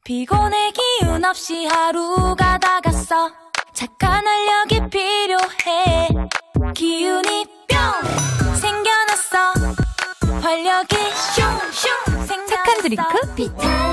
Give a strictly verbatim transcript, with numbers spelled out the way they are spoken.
피곤해 기운 없이 하루가 다 갔어. 착한 활력이 필요해. 기운이 뿅 생겨났어. 활력이 슝슝 생겨났어. 착한 드링크? 비타민